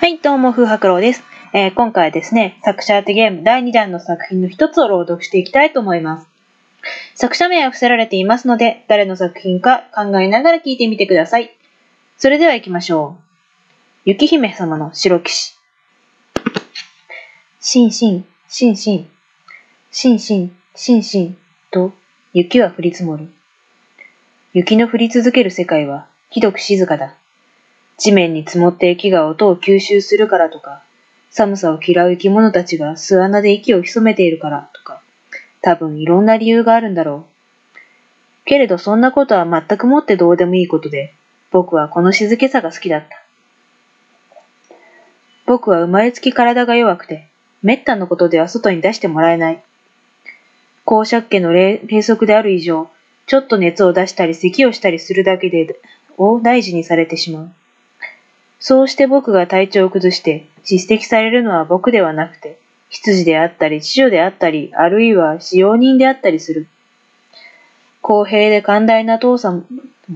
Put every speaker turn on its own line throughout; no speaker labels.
はい、どうも、風白郎です。今回はですね、作者当てゲーム第2弾の作品の一つを朗読していきたいと思います。作者名は伏せられていますので、誰の作品か考えながら聞いてみてください。それでは行きましょう。雪姫様の白騎士。しんしん、しんしん、しんしん、しんしんと雪は降り積もる。雪の降り続ける世界はひどく静かだ。地面に積もった雪が音を吸収するからとか、寒さを嫌う生き物たちが巣穴で息を潜めているからとか、多分いろんな理由があるんだろう。けれどそんなことは全くもってどうでもいいことで、僕はこの静けさが好きだった。僕は生まれつき体が弱くて、滅多のことでは外に出してもらえない。公爵家の霊則である以上、ちょっと熱を出したり咳をしたりするだけで、大事にされてしまう。そうして僕が体調を崩して叱責されるのは僕ではなくて、執事であったり、知女であったり、あるいは使用人であったりする。公平で寛大な父さん、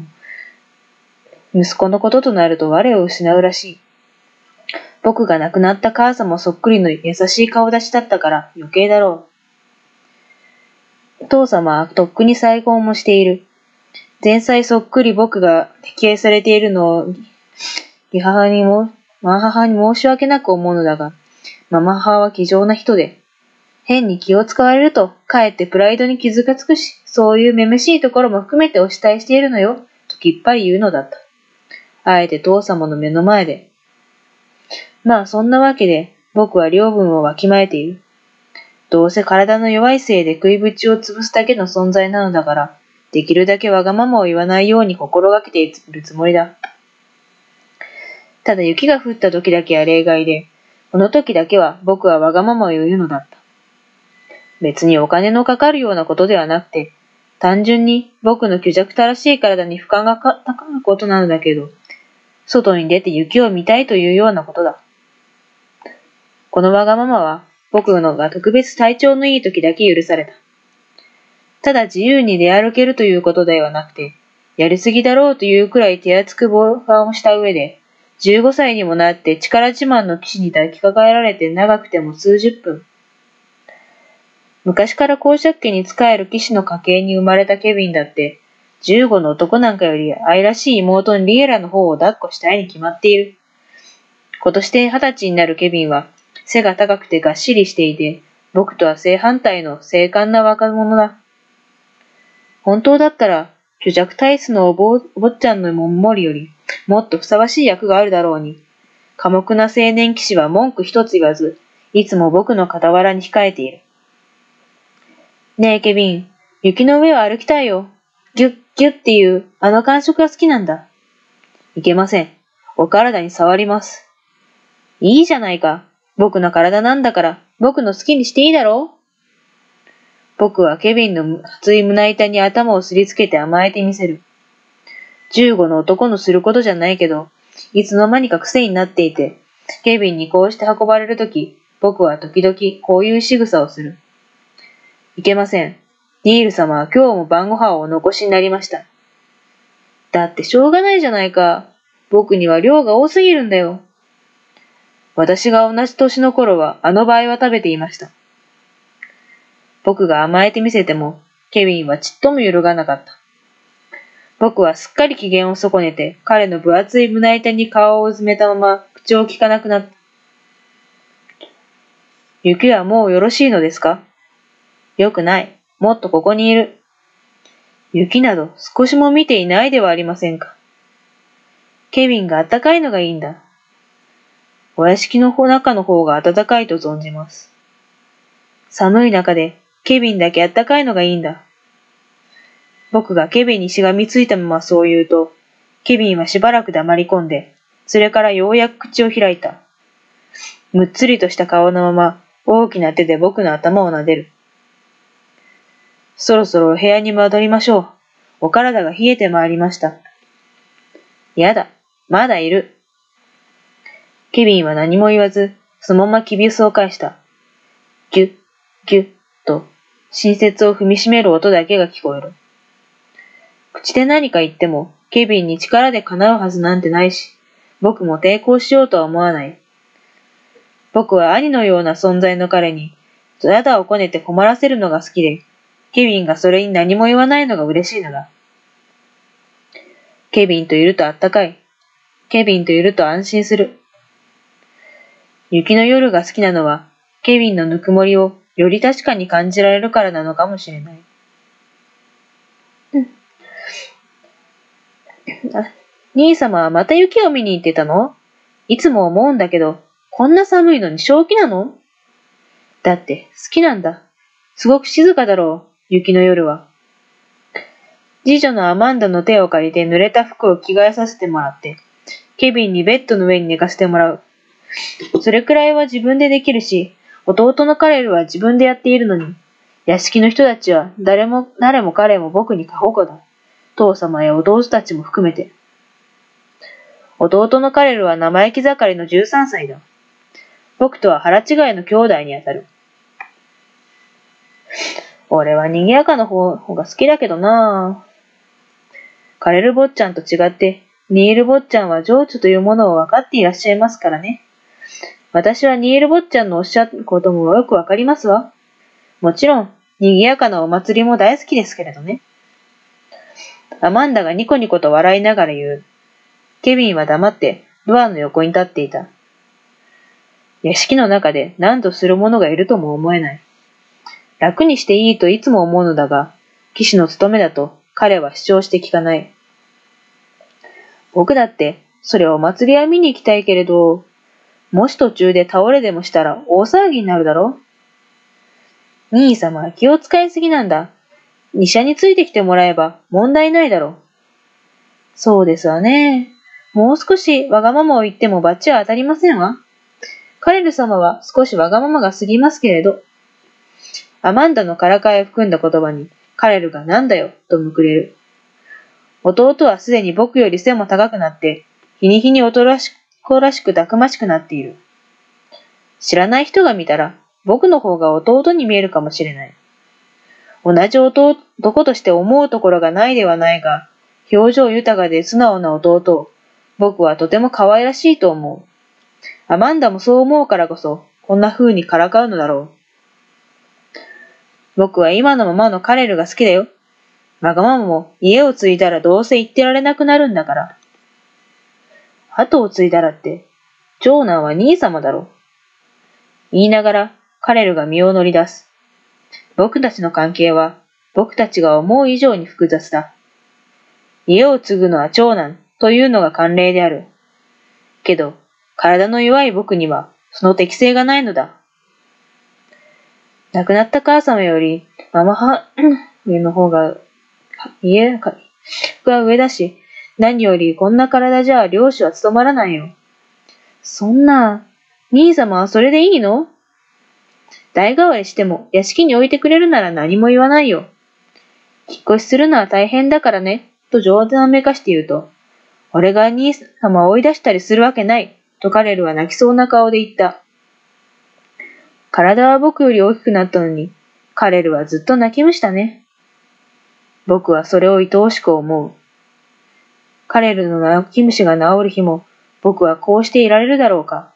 息子のこととなると我を失うらしい。僕が亡くなった母さんもそっくりの優しい顔立ちだったから余計だろう。父様はとっくに再婚もしている。前妻そっくり僕が溺愛されているのを母に申し訳なく思うのだが、ママ母は気丈な人で、変に気を使われると、かえってプライドに傷がつくし、そういうめめしいところも含めてお慕いしているのよ、ときっぱり言うのだった。あえて父様の目の前で。まあそんなわけで、僕は両分をわきまえている。どうせ体の弱いせいで食いぶちを潰すだけの存在なのだから、できるだけわがままを言わないように心がけているつもりだ。ただ雪が降った時だけは例外で、この時だけは僕はわがままを言うのだった。別にお金のかかるようなことではなくて、単純に僕の虚弱たらしい体に負荷がかかることなのだけど、外に出て雪を見たいというようなことだ。このわがままは僕のが特別体調のいい時だけ許された。ただ自由に出歩けるということではなくて、やりすぎだろうというくらい手厚く防犯をした上で、15歳にもなって力自慢の騎士に抱きかかえられて長くても数十分。昔から公爵家に仕える騎士の家系に生まれたケビンだって、15の男なんかより愛らしい妹のリエラの方を抱っこしたいに決まっている。今年で20歳になるケビンは、背が高くてがっしりしていて、僕とは正反対の精悍な若者だ。本当だったら、虚弱体質のお坊ちゃんの守りより、もっとふさわしい役があるだろうに、寡黙な青年騎士は文句一つ言わず、いつも僕の傍らに控えている。ねえケビン、雪の上を歩きたいよ。ギュッギュッっていうあの感触が好きなんだ。いけません。お体に触ります。いいじゃないか。僕の体なんだから、僕の好きにしていいだろう。僕はケビンの厚い胸板に頭をすりつけて甘えてみせる。15の男のすることじゃないけど、いつの間にか癖になっていて、ケビンにこうして運ばれるとき、僕は時々こういう仕草をする。いけません。ニール様は今日も晩ご飯をお残しになりました。だってしょうがないじゃないか。僕には量が多すぎるんだよ。私が同じ年の頃はあの倍は食べていました。僕が甘えてみせても、ケビンはちっとも揺るがなかった。僕はすっかり機嫌を損ねて、彼の分厚い胸板に顔をうずめたまま口を聞かなくなった。雪はもうよろしいのですか？よくない。もっとここにいる。雪など少しも見ていないではありませんか。ケビンが暖かいのがいいんだ。お屋敷の中の方が暖かいと存じます。寒い中でケビンだけ暖かいのがいいんだ。僕がケビンにしがみついたままそう言うと、ケビンはしばらく黙り込んで、それからようやく口を開いた。むっつりとした顔のまま、大きな手で僕の頭を撫でる。そろそろお部屋に戻りましょう。お体が冷えてまいりました。やだ、まだいる。ケビンは何も言わず、そのままきびすを返した。ギュッ、ギュッと、新雪を踏みしめる音だけが聞こえる。口で何か言っても、ケビンに力で叶うはずなんてないし、僕も抵抗しようとは思わない。 僕は兄のような存在の彼に、やだをこねて困らせるのが好きで、ケビンがそれに何も言わないのが嬉しいのだ。ケビンといるとあったかい。ケビンといると安心する。雪の夜が好きなのは、ケビンのぬくもりをより確かに感じられるからなのかもしれない。兄様はまた雪を見に行ってたの？いつも思うんだけど、こんな寒いのに正気なの？だって好きなんだ。すごく静かだろう、雪の夜は。次女のアマンダの手を借りて濡れた服を着替えさせてもらって、ケビンにベッドの上に寝かせてもらう。それくらいは自分でできるし、弟のカレルは自分でやっているのに、屋敷の人たちは誰も彼も僕に過保護だ。父様や弟たちも含めて。弟のカレルは生意気盛りの13歳だ。僕とは腹違いの兄弟にあたる。俺は賑やかな方が好きだけどなぁ。カレル坊ちゃんと違って、ニール坊ちゃんは情緒というものを分かっていらっしゃいますからね。私はニール坊ちゃんのおっしゃることもよくわかりますわ。もちろん、賑やかなお祭りも大好きですけれどね。アマンダがニコニコと笑いながら言う。ケビンは黙ってドアの横に立っていた。屋敷の中で何とする者がいるとも思えない。楽にしていいといつも思うのだが、騎士の務めだと彼は主張して聞かない。僕だってそれをお祭りは見に行きたいけれど、もし途中で倒れでもしたら大騒ぎになるだろう。兄様は気を使いすぎなんだ。医者についてきてもらえば問題ないだろう。そうですわね。もう少しわがままを言っても罰は当たりませんわ。カレル様は少しわがままが過ぎますけれど。アマンダのからかいを含んだ言葉にカレルがなんだよとむくれる。弟はすでに僕より背も高くなって、日に日に男らしくたくましくなっている。知らない人が見たら僕の方が弟に見えるかもしれない。同じ男として思うところがないではないが、表情豊かで素直な弟を僕はとても可愛らしいと思う。アマンダもそう思うからこそ、こんな風にからかうのだろう。僕は今のままのカレルが好きだよ。わがままも家を継いだらどうせ言ってられなくなるんだから。後を継いだらって、長男は兄様だろう。言いながらカレルが身を乗り出す。僕たちの関係は、僕たちが思う以上に複雑だ。家を継ぐのは長男というのが慣例である。けど、体の弱い僕にはその適性がないのだ。亡くなった母様よりママ上の方が上だし、何よりこんな体じゃ漁師は務まらないよ。そんな、兄様はそれでいいの？代替わりしても屋敷に置いてくれるなら何も言わないよ。引っ越しするのは大変だからね、と冗談めかして言うと、俺が兄様を追い出したりするわけない、とカレルは泣きそうな顔で言った。体は僕より大きくなったのに、カレルはずっと泣き虫だね。僕はそれを愛おしく思う。カレルの泣き虫が治る日も、僕はこうしていられるだろうか。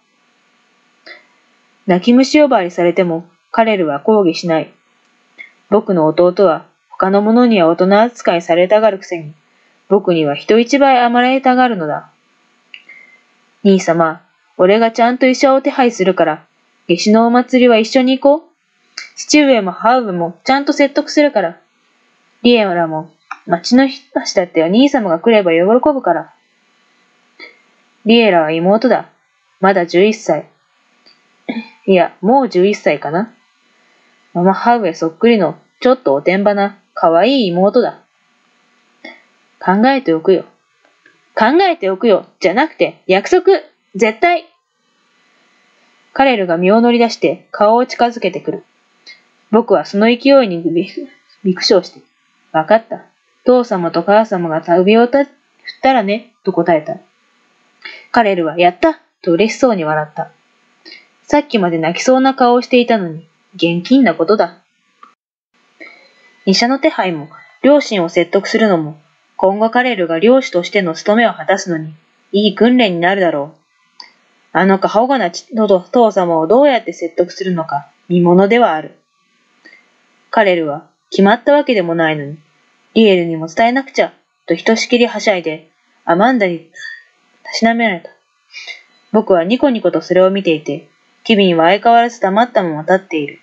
泣き虫呼ばわりされても、カレルは抗議しない。僕の弟は、他の者には大人扱いされたがるくせに、僕には人一倍甘えたがるのだ。兄様、俺がちゃんと医者を手配するから、夏至のお祭りは一緒に行こう。父上も母上もちゃんと説得するから。リエラも、町の人たちだっては兄様が来れば喜ぶから。リエラは妹だ。まだ11歳。いや、もう11歳かな。ママ母上そっくりの、ちょっとおてんばな、かわいい妹だ。考えておくよ。考えておくよ、じゃなくて、約束絶対カレルが身を乗り出して顔を近づけてくる。僕はその勢いにびくしょうして、わかった。父様と母様が首を振ったらね、と答えた。カレルはやったと嬉しそうに笑った。さっきまで泣きそうな顔をしていたのに、現金なことだ。医者の手配も、両親を説得するのも、今後カレルが漁師としての務めを果たすのに、いい訓練になるだろう。 あの過保護な父様をどうやって説得するのか見ものではある。カレルは決まったわけでもないのに、リエルにも伝えなくちゃ、とひとしきりはしゃいで、アマンダにたしなめられた。僕はニコニコとそれを見ていて、ケビンは相変わらず黙ったまま立っている。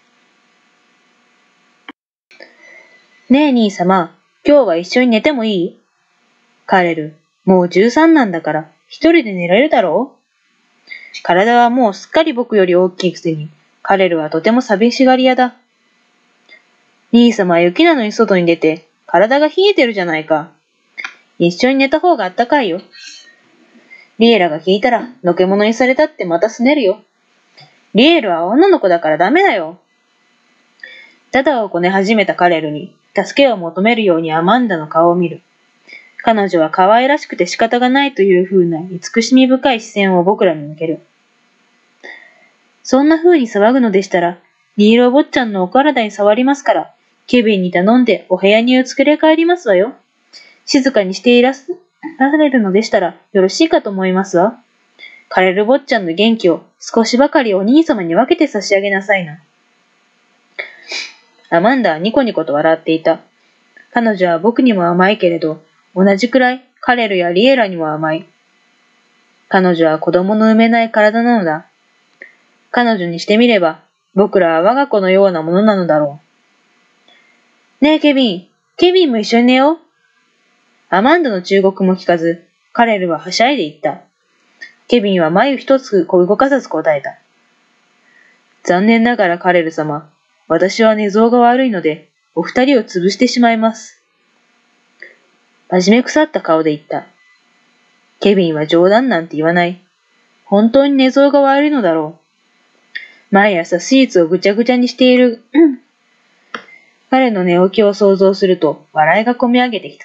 ねえ兄様、今日は一緒に寝てもいい？カレル、もう13なんだから、一人で寝られるだろう？体はもうすっかり僕より大きいくせに、カレルはとても寂しがり屋だ。兄様は雪なのに外に出て、体が冷えてるじゃないか。一緒に寝た方があったかいよ。リエラが聞いたら、のけ者にされたってまたすねるよ。リエルは女の子だからダメだよ。ダダをこね始めたカレルに、助けを求めるようにアマンダの顔を見る。彼女は可愛らしくて仕方がないという風な慈しみ深い視線を僕らに向ける。そんな風に騒ぐのでしたら、ニールお坊ちゃんのお体に触りますから、ケビンに頼んでお部屋に移り帰りますわよ。静かにしていられるのでしたらよろしいかと思いますわ。カレル坊ちゃんの元気を少しばかりお兄様に分けて差し上げなさいな。アマンダはニコニコと笑っていた。彼女は僕にも甘いけれど、同じくらいカレルやリエラにも甘い。彼女は子供の産めない体なのだ。彼女にしてみれば、僕らは我が子のようなものなのだろう。ねえケビンも一緒に寝よう。アマンダの忠告も聞かず、カレルははしゃいでいった。ケビンは眉一つ動かさず答えた。残念ながらカレル様、私は寝相が悪いので、お二人を潰してしまいます。真面目腐った顔で言った。ケビンは冗談なんて言わない。本当に寝相が悪いのだろう。毎朝スイーツをぐちゃぐちゃにしている、彼の寝起きを想像すると笑いがこみ上げてきた。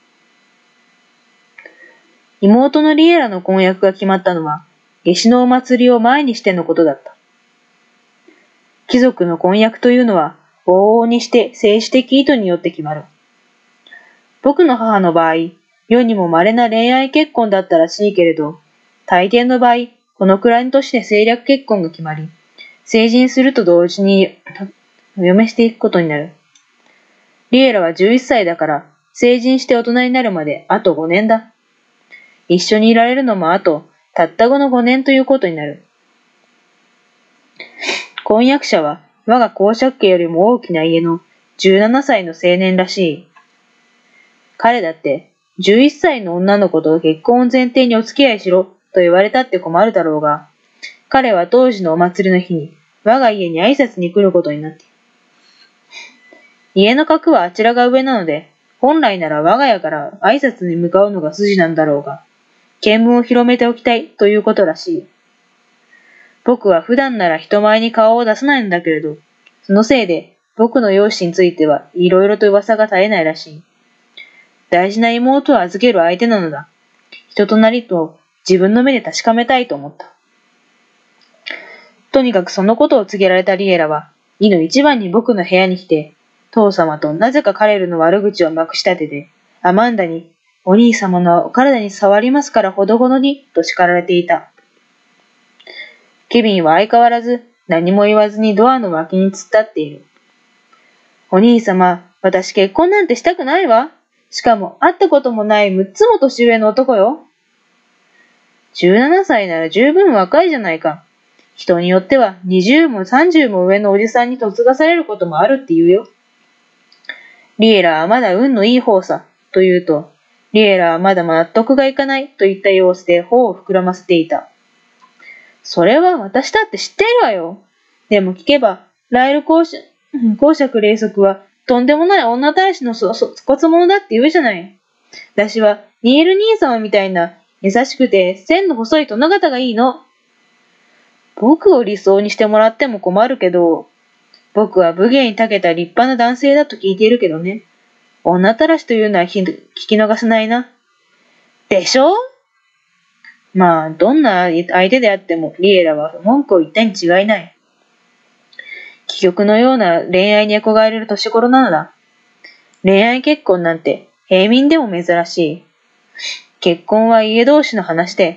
妹のリエラの婚約が決まったのは、夏至のお祭りを前にしてのことだった。貴族の婚約というのは、往々にして政治的意図によって決まる。僕の母の場合、世にも稀な恋愛結婚だったらしいけれど、大抵の場合、このくらいの年で政略結婚が決まり、成人すると同時にお嫁していくことになる。リエラは11歳だから、成人して大人になるまであと5年だ。一緒にいられるのもあと、たった5の5年ということになる。婚約者は、我が公爵家よりも大きな家の17歳の青年らしい。彼だって、11歳の女の子と結婚を前提にお付き合いしろと言われたって困るだろうが、彼は当時のお祭りの日に我が家に挨拶に来ることになっている。家の格はあちらが上なので、本来なら我が家から挨拶に向かうのが筋なんだろうが、見聞を広めておきたいということらしい。僕は普段なら人前に顔を出さないんだけれど、そのせいで僕の容姿についてはいろいろと噂が絶えないらしい。大事な妹を預ける相手なのだ。人となりと自分の目で確かめたいと思った。とにかくそのことを告げられたリエラは、いの一番に僕の部屋に来て、父様となぜかカレルの悪口をまくし立てて、アマンダに、お兄様のお体に触りますからほどほどに、と叱られていた。ケビンは相変わらず何も言わずにドアの脇に突っ立っている。お兄様、私結婚なんてしたくないわ。しかも会ったこともない6つも年上の男よ。17歳なら十分若いじゃないか。人によっては20も30も上のおじさんに嫁がされることもあるって言うよ。リエラはまだ運のいい方さ、と言うと、リエラはまだ納得がいかないといった様子で頬を膨らませていた。それは私だって知っているわよ。でも聞けば、ライル公爵霊則はとんでもない女大使の粗骨者だって言うじゃない。私はニール兄様みたいな優しくて線の細い殿方がいいの。僕を理想にしてもらっても困るけど、僕は武芸に長けた立派な男性だと聞いているけどね。女たらしというのは聞き逃せないな。でしょ？まあ、どんな相手であっても、リエラは文句を言ったに違いない。貴局のような恋愛に憧れる年頃なのだ。恋愛結婚なんて平民でも珍しい。結婚は家同士の話で、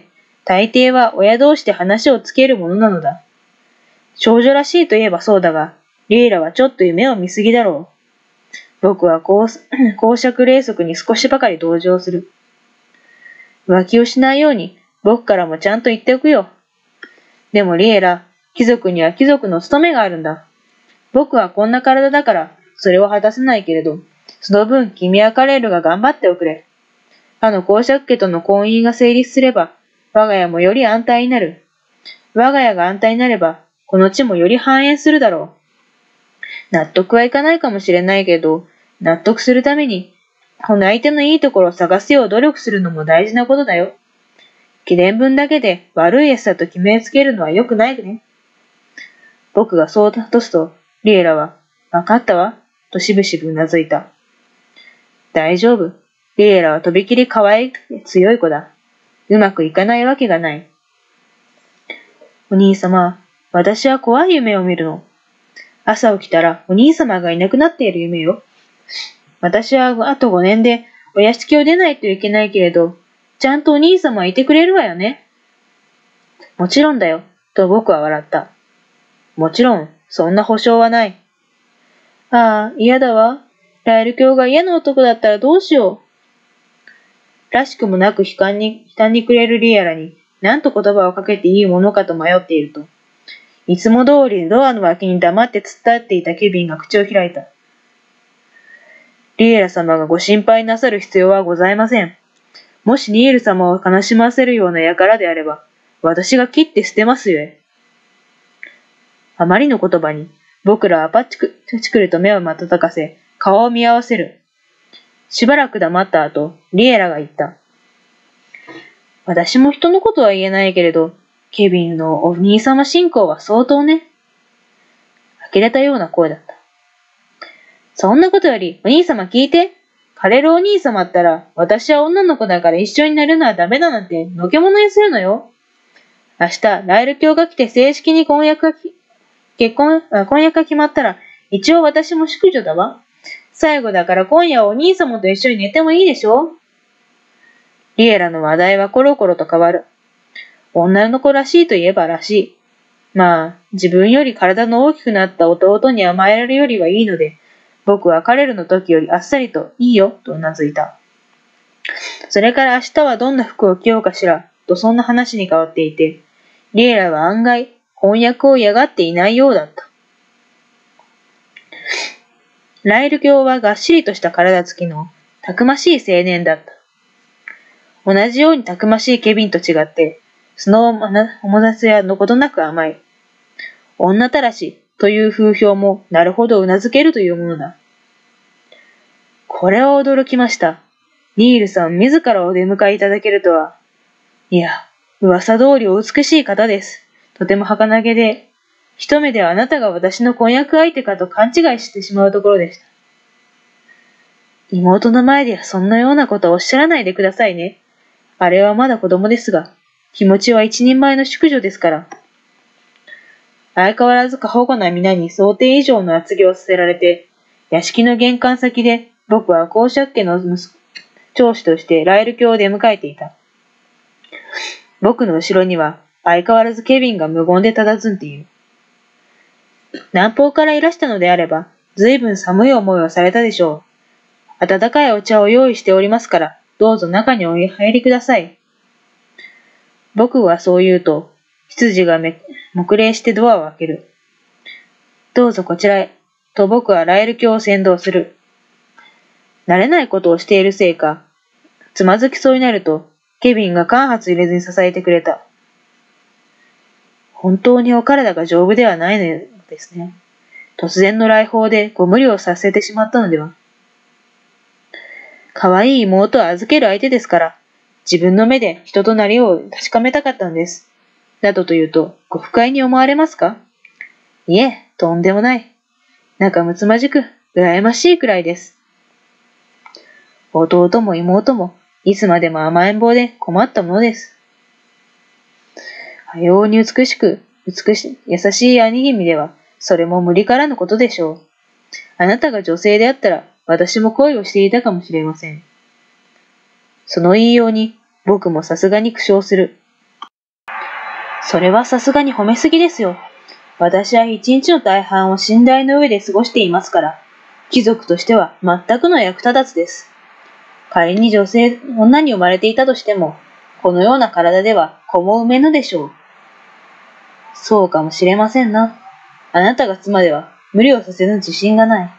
大抵は親同士で話をつけるものなのだ。少女らしいといえばそうだが、リエラはちょっと夢を見すぎだろう。僕は公爵霊則に少しばかり同情する。浮気をしないように僕からもちゃんと言っておくよ。でもリエラ、貴族には貴族の務めがあるんだ。僕はこんな体だからそれを果たせないけれど、その分君やカレールが頑張っておくれ。公爵家との婚姻が成立すれば、我が家もより安泰になる。我が家が安泰になれば、この地もより繁栄するだろう。納得はいかないかもしれないけど、納得するために、この相手のいいところを探すよう努力するのも大事なことだよ。記念文だけで悪い餌だと決めつけるのは良くないね。僕がそうとすと、リエラは、わかったわ、としぶしぶうなずいた。大丈夫。リエラはとびきり可愛くて強い子だ。うまくいかないわけがない。お兄様、私は怖い夢を見るの。朝起きたらお兄様がいなくなっている夢よ。私はあと5年でお屋敷を出ないといけないけれど、ちゃんとお兄様はいてくれるわよね。もちろんだよ、と僕は笑った。もちろん、そんな保証はない。ああ、嫌だわ。ラエル教が嫌な男だったらどうしよう。らしくもなく悲嘆にくれるリアラに、何と言葉をかけていいものかと迷っていると、いつも通りドアの脇に黙って突っ立っていたケビンが口を開いた。リエラ様がご心配なさる必要はございません。もしニエル様を悲しませるような輩であれば、私が切って捨てますゆえ。あまりの言葉に、僕らはパチクリと目を瞬かせ、顔を見合わせる。しばらく黙った後、リエラが言った。私も人のことは言えないけれど、ケビンのお兄様信仰は相当ね。呆れたような声だった。そんなことより、お兄様聞いて。カレルお兄様ったら、私は女の子だから一緒になるのはダメだなんて、のけものにするのよ。明日、ライル教が来て正式に婚約が決まったら、一応私も淑女だわ。最後だから今夜はお兄様と一緒に寝てもいいでしょ。リエラの話題はコロコロと変わる。女の子らしいといえばらしい。まあ、自分より体の大きくなった弟に甘えられるよりはいいので、僕はカレルの時よりあっさりといいよとうなずいた。それから明日はどんな服を着ようかしらとそんな話に変わっていて、リエラは案外翻訳を嫌がっていないようだった。ライル教はがっしりとした体つきのたくましい青年だった。同じようにたくましいケビンと違って、その面ざせやのことなく甘い。女たらしという風評もなるほどうなずけるというものだ。これは驚きました。ニールさん自らお出迎えいただけるとは。いや、噂通りお美しい方です。とても儚げで、一目ではあなたが私の婚約相手かと勘違いしてしまうところでした。妹の前ではそんなようなことをおっしゃらないでくださいね。あれはまだ子供ですが、気持ちは一人前の淑女ですから。相変わらず過保護な皆に想定以上の厚着をさせられて、屋敷の玄関先で僕は公爵家の長子としてライル教を出迎えていた。僕の後ろには相変わらずケビンが無言で佇んでいる。南方からいらしたのであれば、ずいぶん寒い思いをされたでしょう。温かいお茶を用意しておりますから、どうぞ中にお入りください。僕はそう言うと、執事が黙礼してドアを開ける。どうぞこちらへ、と僕はラエル教を先導する。慣れないことをしているせいか、つまずきそうになると、ケビンが間髪入れずに支えてくれた。本当にお体が丈夫ではないのですね。突然の来訪でご無理をさせてしまったのでは。可愛い妹を預ける相手ですから、自分の目で人となりを確かめたかったのです。などと言うと、ご不快に思われますか？いえ、とんでもない。仲睦まじく、羨ましいくらいです。弟も妹も、いつまでも甘えん坊で困ったものです。かように優しい兄君では、それも無理からぬことでしょう。あなたが女性であったら、私も恋をしていたかもしれません。その言いように、僕もさすがに苦笑する。 それはさすがに褒めすぎですよ。私は一日の大半を寝台の上で過ごしていますから、貴族としては全くの役立たずです。仮に女に生まれていたとしても、このような体では子も産めぬでしょう。そうかもしれませんな。あなたが妻では無理をさせぬ自信がない。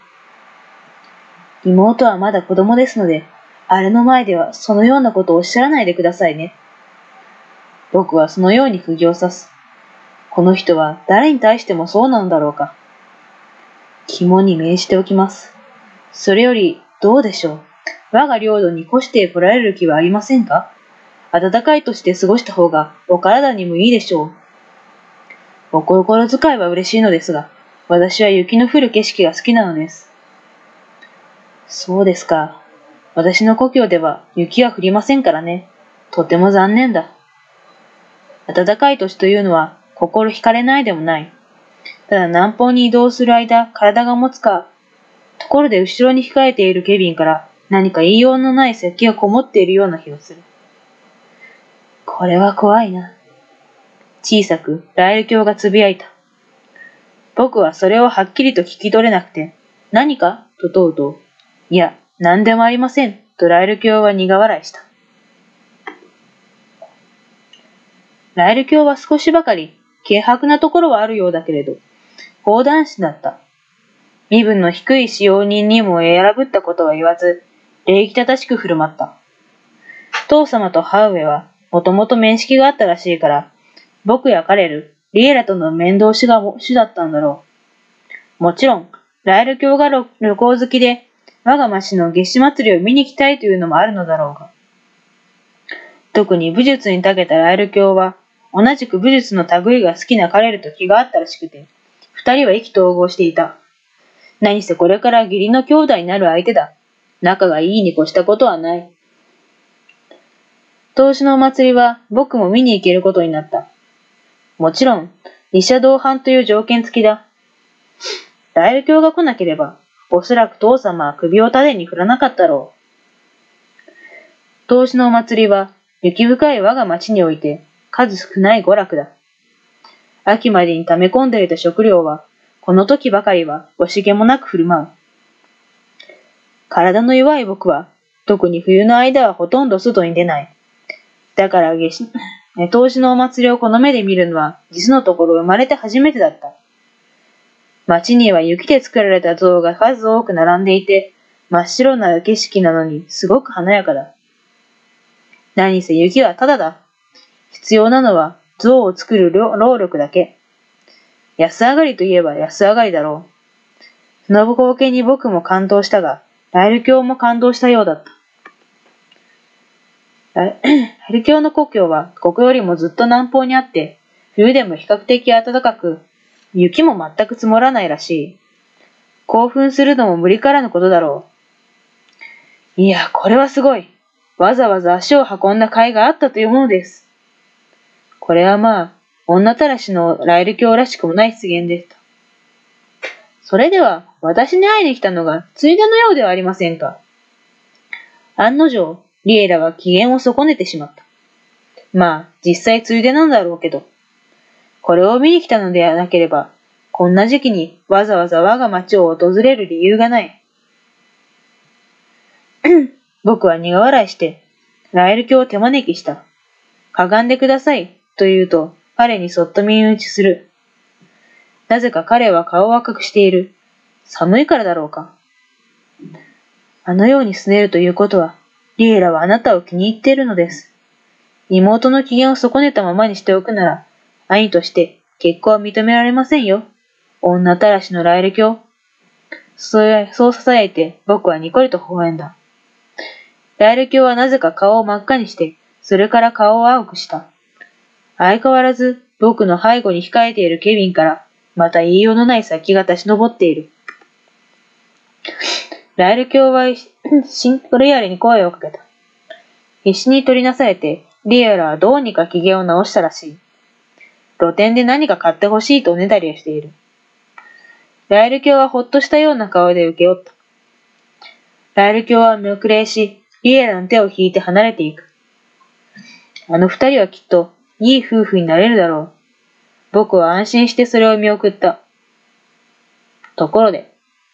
妹はまだ子供ですので、あれの前ではそのようなことをおっしゃらないでくださいね。僕はそのように釘を刺す。この人は誰に対してもそうなのだろうか。肝に銘じておきます。それより、どうでしょう。我が領土に越して来られる気はありませんか？暖かい土地で過ごした方がお体にもいいでしょう。お心遣いは嬉しいのですが、私は雪の降る景色が好きなのです。そうですか。私の故郷では雪は降りませんからね。とても残念だ。暖かい土地というのは心惹かれないでもない。ただ南方に移動する間、体が持つか。ところで後ろに控えているケビンから何か言いようのない咳がこもっているような気がする。これは怖いな。小さくライル教がつぶやいた。僕はそれをはっきりと聞き取れなくて、何かと問うと、いや、何でもありません、とライル教は苦笑いした。ライル教は少しばかり軽薄なところはあるようだけれど、講談師だった。身分の低い使用人にも選ぶったことは言わず、礼儀正しく振る舞った。父様と母上はもともと面識があったらしいから、僕やカレル、リエラとの面倒しが主だったんだろう。もちろん、ライル教が旅行好きで、我が町の夏至祭りを見に行きたいというのもあるのだろうが。特に武術に長けたライル教は、同じく武術の類が好きなカレルと気があったらしくて、二人は意気投合していた。何せこれから義理の兄弟になる相手だ。仲がいいに越したことはない。当主のお祭りは僕も見に行けることになった。もちろん、二者同伴という条件付きだ。ライル教が来なければ、おそらく父様は首を縦に振らなかったろう。当主のお祭りは、雪深い我が町において、数少ない娯楽だ。秋までに溜め込んでいた食料は、この時ばかりは惜しげもなく振る舞う。体の弱い僕は、特に冬の間はほとんど外に出ない。だから当時のお祭りをこの目で見るのは、実のところ生まれて初めてだった。街には雪で作られた像が数多く並んでいて、真っ白な景色なのにすごく華やかだ。何せ雪はただだ。必要なのは像を作る労力だけ。安上がりといえば安上がりだろう。その光景に僕も感動したが、ライル教も感動したようだった。ライル教の故郷はここよりもずっと南方にあって、冬でも比較的暖かく、雪も全く積もらないらしい。興奮するのも無理からぬことだろう。いや、これはすごい。わざわざ足を運んだ甲斐があったというものです。これはまあ、女たらしのライル教らしくもない出現でした。それでは、私に会いに来たのがついでのようではありませんか。案の定、リエラは機嫌を損ねてしまった。まあ、実際ついでなんだろうけど。これを見に来たのでなければ、こんな時期にわざわざ我が町を訪れる理由がない。僕は苦笑いして、ライル教を手招きした。かがんでください、と言うと、彼にそっと耳打ちする。なぜか彼は顔を赤くしている。寒いからだろうか。あのように拗ねるということは、リエラはあなたを気に入っているのです。妹の機嫌を損ねたままにしておくなら、兄として結婚は認められませんよ。女たらしのライル教。そう囁いて僕はニコリと微笑んだ。ライル教はなぜか顔を真っ赤にして、それから顔を青くした。相変わらず僕の背後に控えているケビンから、また言いようのない殺気が立ち上っている。ライル教はリアルに声をかけた。必死に取りなされて、リアルはどうにか機嫌を直したらしい。露店で何か買ってほしいとおねだりをしている。ライル教はほっとしたような顔で受け負った。ライル教は無礼し、リエラの手を引いて離れていく。あの二人はきっといい夫婦になれるだろう。 僕は安心してそれを見送った。ところで、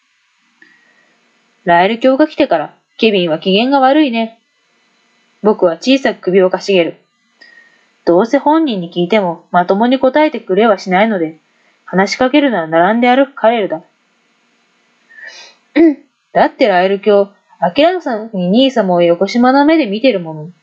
ラエル教が来てからケビンは機嫌が悪いね。僕は小さく首をかしげる。どうせ本人に聞いてもまともに答えてくれはしないので、話しかけるなら並んで歩くカレルだ。だってラエル教、明らかに兄様を横島な目で見てるもの。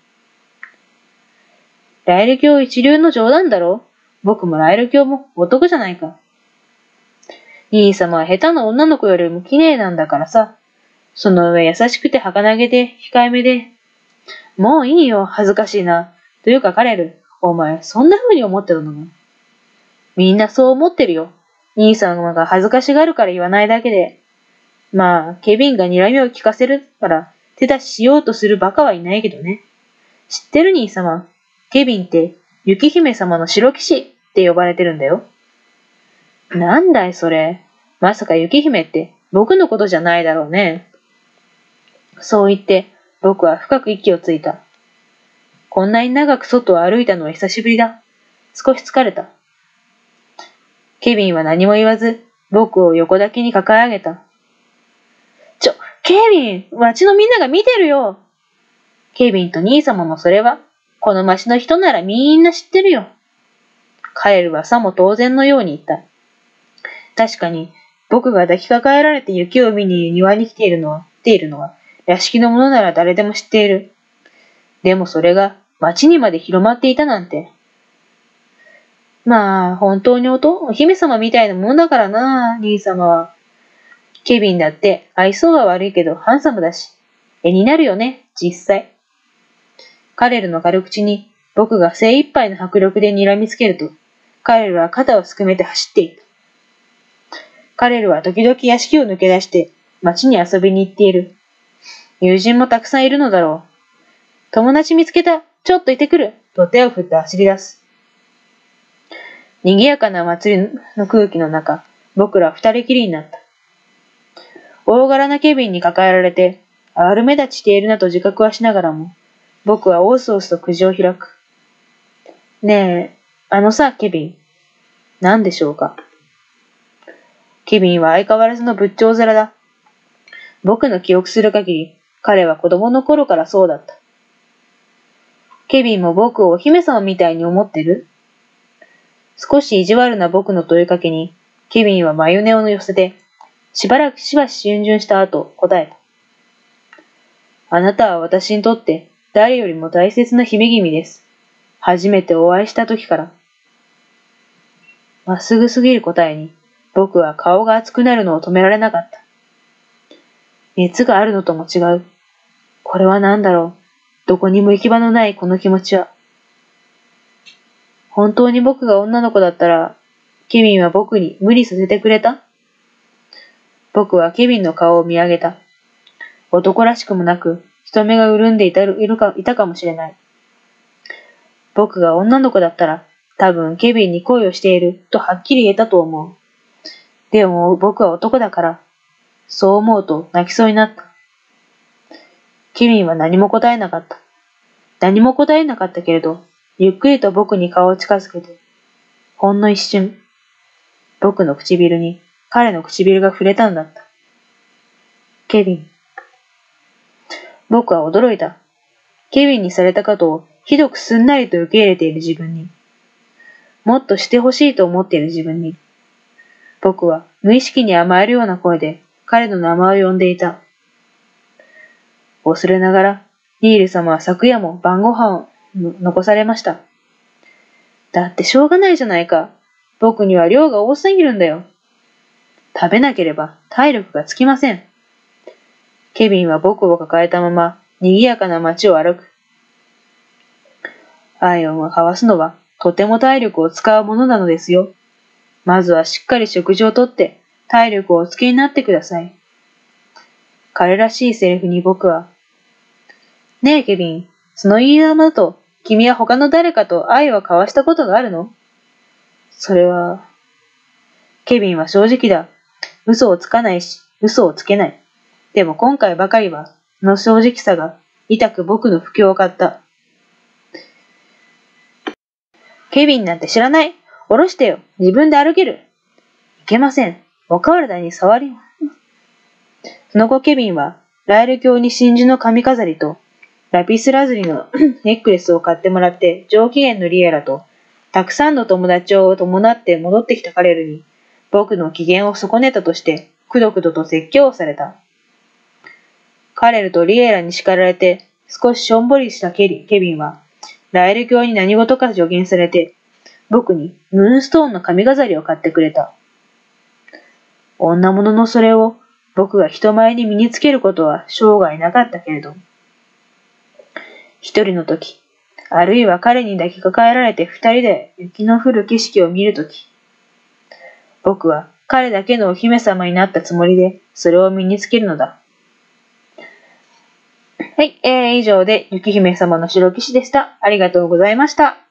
ラエル教一流の冗談だろ。僕もラエル教も男じゃないか。兄様は下手な女の子よりも綺麗なんだからさ。その上優しくて儚げで控えめで。もういいよ、恥ずかしいな。というかカレル、お前そんな風に思ってたのか。みんなそう思ってるよ。兄様が恥ずかしがるから言わないだけで。まあ、ケビンが睨みを聞かせるから手出ししようとするバカはいないけどね。知ってる兄様。ケビンって雪姫様の白騎士って呼ばれてるんだよ。なんだいそれ。まさか雪姫って僕のことじゃないだろうね。そう言って僕は深く息をついた。こんなに長く外を歩いたのは久しぶりだ。少し疲れた。ケビンは何も言わず僕を横抱きに抱え上げた。ケビン、町のみんなが見てるよ。ケビンと兄様のそれは、この町の人ならみんな知ってるよ。カエルはさも当然のように言った。確かに、僕が抱きかかえられて雪を見に庭に来ているのは、屋敷の者なら誰でも知っている。でもそれが町にまで広まっていたなんて。まあ、本当にお姫様みたいなもんだからな、兄様は。ケビンだって愛想は悪いけどハンサムだし、絵になるよね、実際。カレルの軽口に僕が精一杯の迫力で睨みつけると、カレルは肩をすくめて走っていった。カレルは時々屋敷を抜け出して街に遊びに行っている。友人もたくさんいるのだろう。友達見つけた、ちょっといてくる、と手を振って走り出す。賑やかな祭りの空気の中、僕ら二人きりになった。大柄なケビンに抱えられて、悪目立ちしているなと自覚はしながらも、僕はオースオースとくじを開く。ねえ、あのさ、ケビン。何でしょうか。ケビンは相変わらずの仏頂面だ。僕の記憶する限り、彼は子供の頃からそうだった。ケビンも僕をお姫様みたいに思ってる？少し意地悪な僕の問いかけに、ケビンは眉根を寄せて、しばらくしばし逡巡した後、答えた。あなたは私にとって誰よりも大切な姫君です。初めてお会いした時から。まっすぐすぎる答えに、僕は顔が熱くなるのを止められなかった。熱があるのとも違う。これは何だろう。どこにも行き場のないこの気持ちは。本当に僕が女の子だったら、ケビンは僕に無理させてくれた？僕はケビンの顔を見上げた。男らしくもなく、人目が潤んでいたかもしれない。僕が女の子だったら、多分ケビンに恋をしているとはっきり言えたと思う。でも僕は男だから、そう思うと泣きそうになった。ケビンは何も答えなかった。何も答えなかったけれど、ゆっくりと僕に顔を近づけて、ほんの一瞬、僕の唇に彼の唇が触れたんだった。ケビン。僕は驚いた。ケビンにされたことをひどくすんなりと受け入れている自分に、もっとしてほしいと思っている自分に、僕は無意識に甘えるような声で彼の名前を呼んでいた。恐れながら、ニール様は昨夜も晩ご飯を残されました。だってしょうがないじゃないか。僕には量が多すぎるんだよ。食べなければ体力がつきません。ケビンは僕を抱えたまま賑やかな街を歩く。愛を交わすのはとても体力を使うものなのですよ。まずはしっかり食事をとって体力をおつけになってください。彼らしいセリフに僕は、ねえケビン、その言い玉だと君は他の誰かと愛を交わしたことがあるの？それは、ケビンは正直だ。嘘をつかないし、嘘をつけない。でも今回ばかりは、その正直さが痛く僕の不況を買った。ケビンなんて知らない。 下ろしてよ。自分で歩ける。いけません。お体に触り。その後ケビンは、ラエル教に真珠の髪飾りと、ラピスラズリのネックレスを買ってもらって、上機嫌のリエラと、たくさんの友達を伴って戻ってきたカレルに、僕の機嫌を損ねたとして、くどくどと説教をされた。カレルとリエラに叱られて、少ししょんぼりしたケビンは、ラエル教に何事か助言されて、僕にムーンストーンの髪飾りを買ってくれた。女物のそれを僕が人前に身につけることは生涯なかったけれど、一人の時、あるいは彼に抱きかかえられて二人で雪の降る景色を見る時、僕は彼だけのお姫様になったつもりでそれを身につけるのだ。はい、以上で雪姫様の白騎士でした。ありがとうございました。